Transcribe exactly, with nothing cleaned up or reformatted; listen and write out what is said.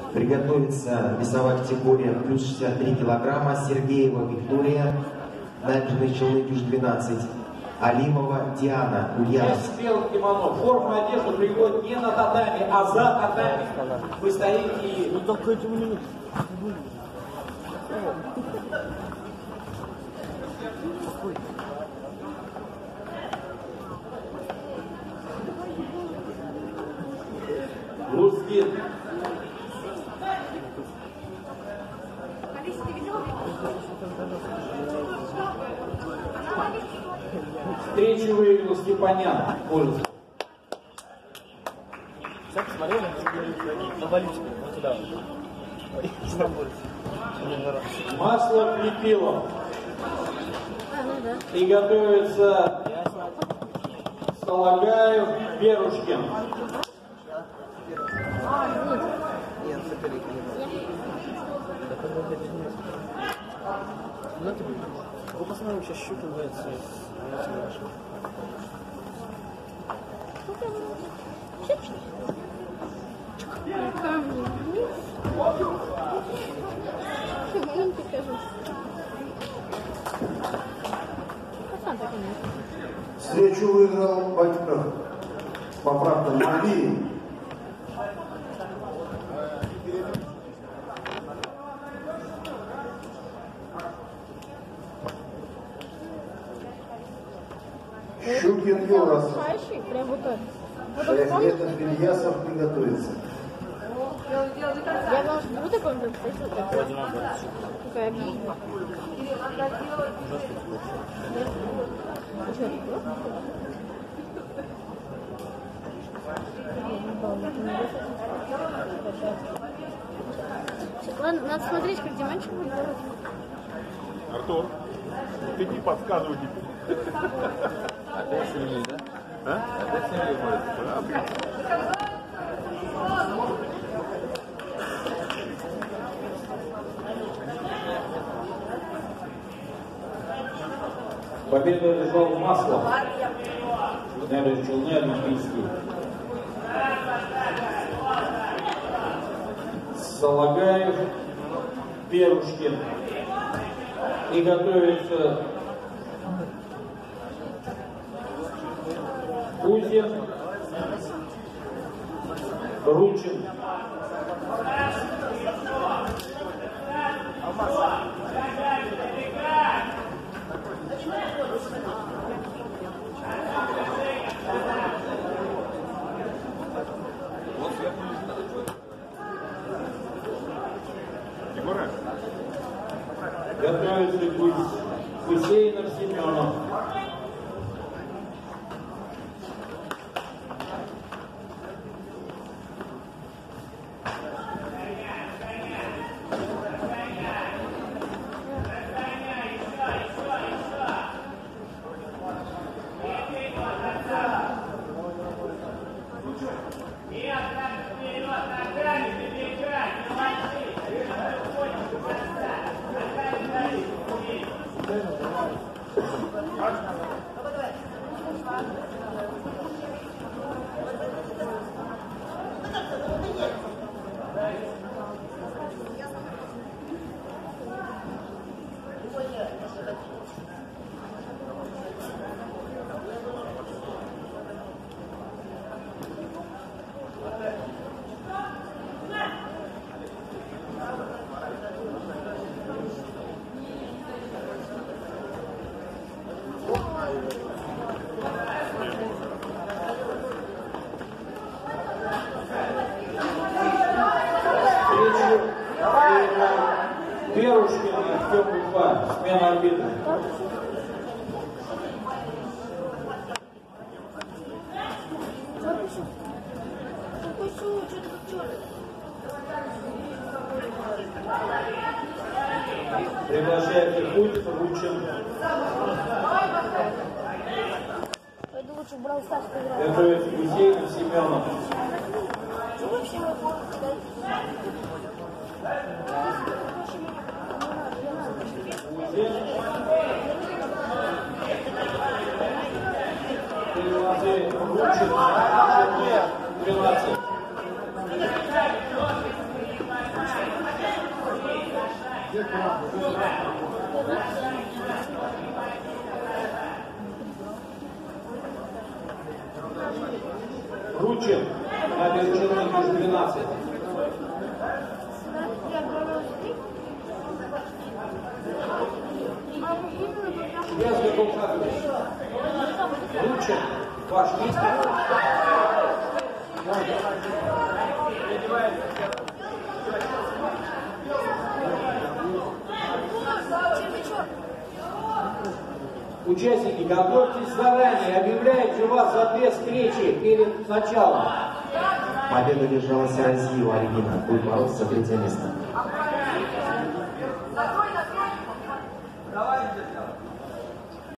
Приготовится весовая категория плюс шестьдесят три килограмма. Сергеева Виктория, Набережные Челны, Юж двенадцать. Алимова Диана, Ульяновск. Без белых кимоно. Форма одежды приходит не на татами, а за татами. Вы стоите и... Ну только эти минуты. Лузгин. Встречу выиграл Степанян. Пользуется. Все посмотрели? Навалите вот сюда. Масло Лепилов. И готовится Салагаев, Берушкин. Ну, посмотрим, сейчас щука нравится. Встречу выиграл Батьков. Поправка Марии. Щукин Юрас. Шаяхметов Ильясов приготовится. Я вам беру такой, кстати, такая обидная. Ладно, надо смотреть, как Диманчик будет делать. Артур, ты не подсказывай теперь. Опять сильнее, да? А? Опять сильнее будет. Победу одержал Масло. Набережные Челны, Олимпийский. Салагаев, Берушкин. И готовится Кузин, Ручин. Готовится Гусейнов, Семенов. Берушкин, Артем Уфа, смена арбитра. Приглашается Кузин, Ручин. Пойду лучше в Brawl Stars поиграю. Готовится Гусейнов, Семенов. двенадцать. Ручин, набережной Челны, двенадцать. Вязга Колхатович. Ручин, ваш лист. Участники, готовьтесь заранее, объявляйте вас за две встречи перед началом. Победу держалась Разиева Арина, будет бороться за третье место.